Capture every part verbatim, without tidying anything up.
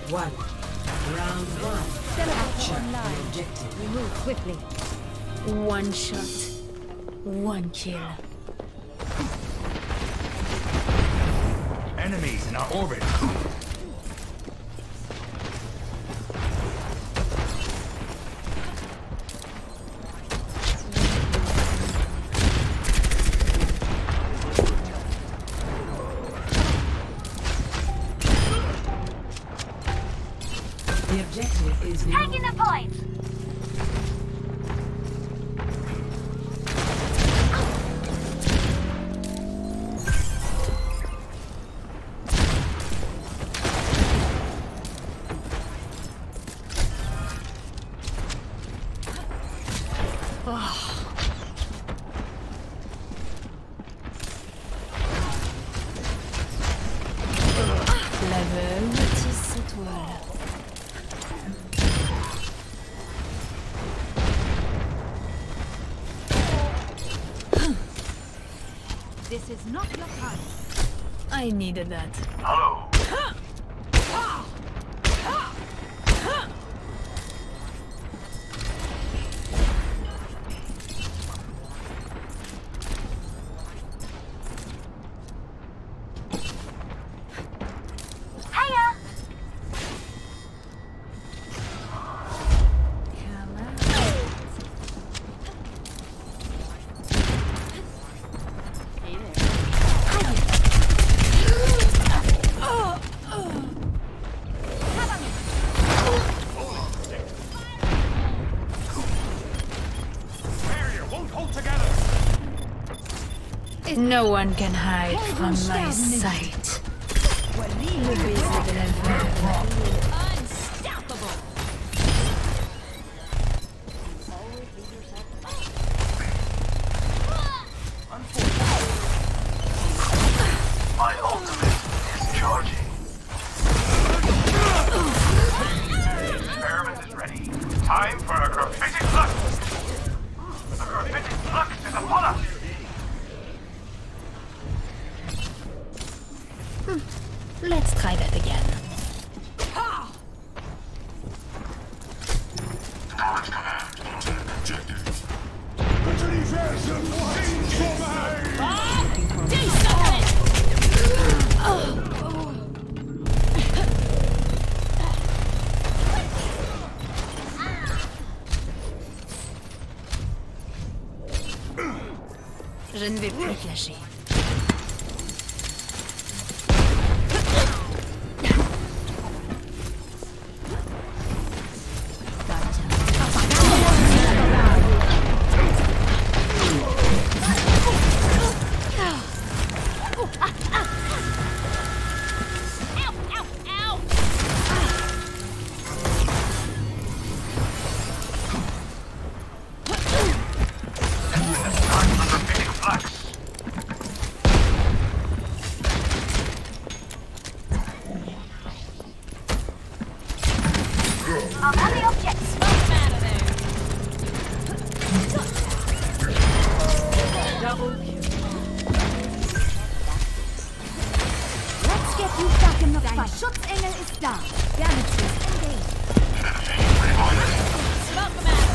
One. Round one. Capture the objective. We move quickly. One shot. One kill. Enemies in our orbit. The objective is now. Taking the point. L'aveugle tisse sa toile. This is not your time. I needed that. Hello. Hiya. Come on. Hey there. Barrier won't hold together. No one can hide from my sight. Le baiser de l'aveugle. Unstoppable. My ultimate is charging. Experiment is ready. Time for a graffiti flux. The graffiti flux is upon us. Let's try that again. Do something! Je ne vais plus flasher. Ow, ow, ow. Graffiti flux. I'm on the object. Smoke them out of there. Double kill. Let's get you back in the fight. Schutzengel ist da. Damages engaged. Smoke them out of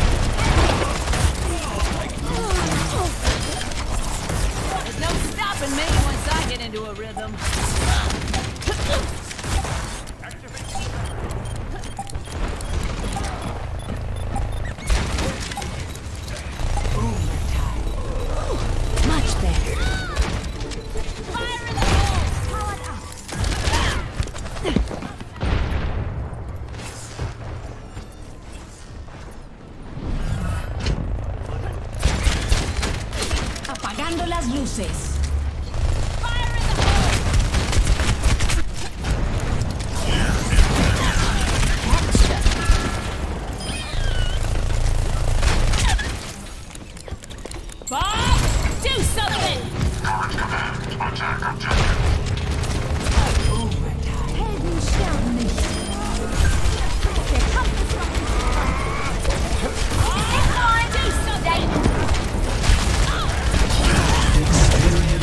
there. There's no stopping me once I get into a rhythm. Much better. Fire in the hole! Powered up. Apagando las luces. Fire in the hole! Bob, do something! Helden sterben nicht. Der Kampf ist noch nicht vorbei. It's time. Do something! Date.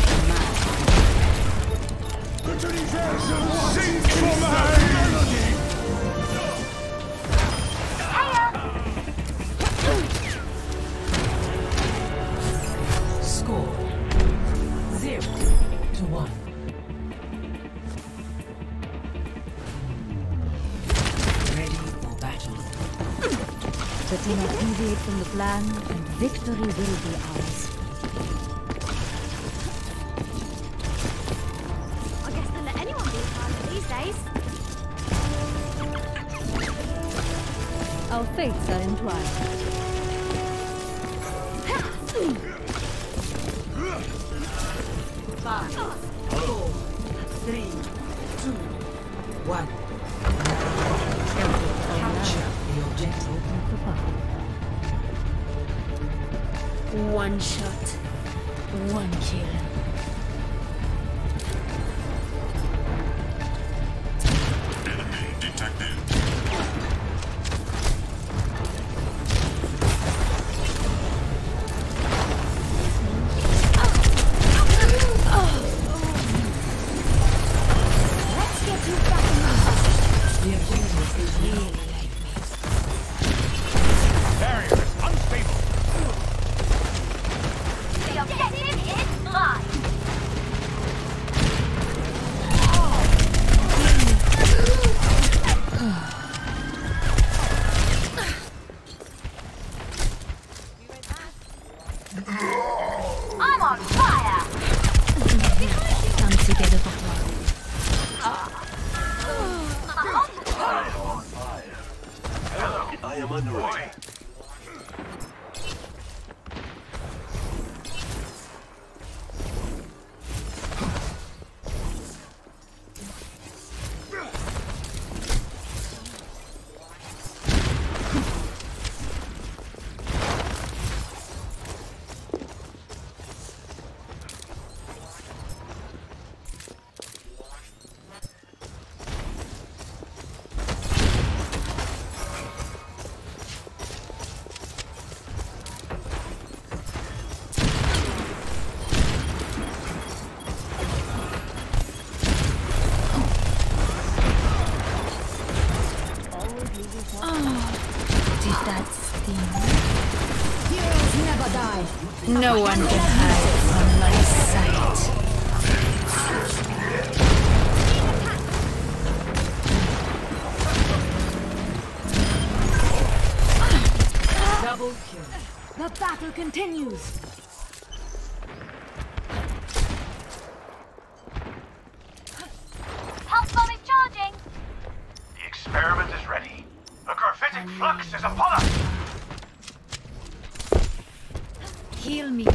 Sing for my melody! Score zero to one. Ready for battle. The team will deviate from the plan, and victory will be ours. I guess they let anyone be a pilot these days. Our fates are entwined. Five, four, three, two, one. Capture the objective. One shot, one kill. Enemy detected. Let's get you back in the The objective is really like Barrier is unstable. The objective is mine. I'm on fire. Come together for I am under way. Did that sting? Heroes never die. No one can hide from my sight. double kill. The battle continues. Pulse bomb is charging. The experiment is ready. A graphitic flux is upon us. Heal me.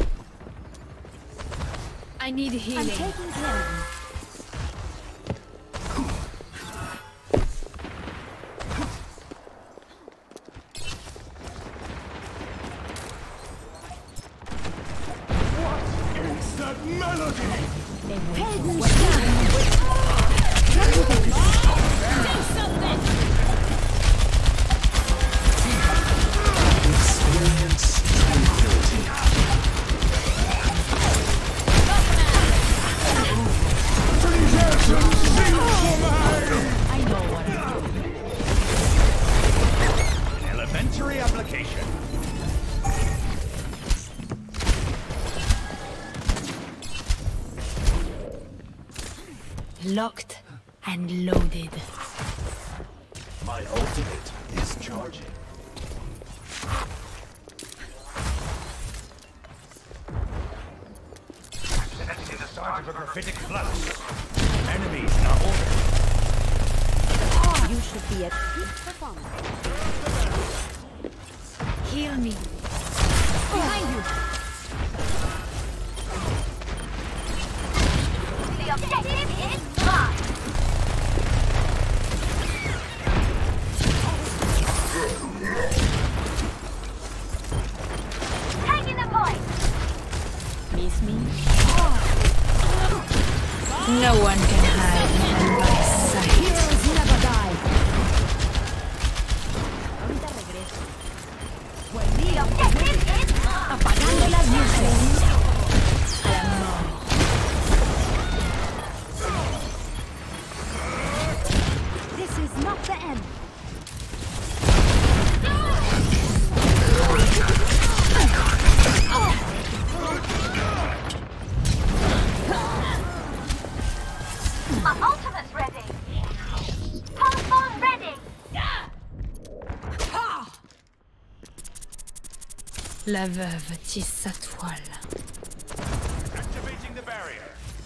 I need I'm healing. taking care of you. It's that melody. Pagan stand. Experience tranquility. I know what I'm doing. Elementary application. Locked and loaded. My ultimate is charging. Sensing the start of a graphitic flux. Enemies are ordered. You should be at peak performance. Heal me. Behind you. The objective is mine. Taking the point. Miss me? No one can hide from my sight. Heroes never die. The objective is mine. Apagando las luces. I am more. La veuve tisse sa toile. Activating the barrier.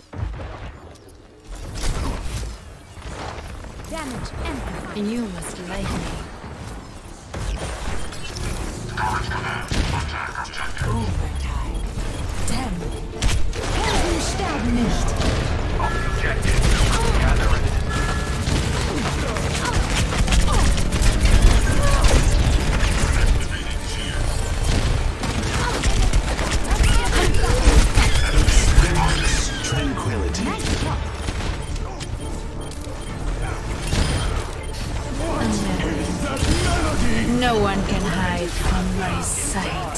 Damage amplified. You must like me. Overtime. Damn. Helden sterben nicht. Objective. Gather it. Tranquility. No one can hide from my sight.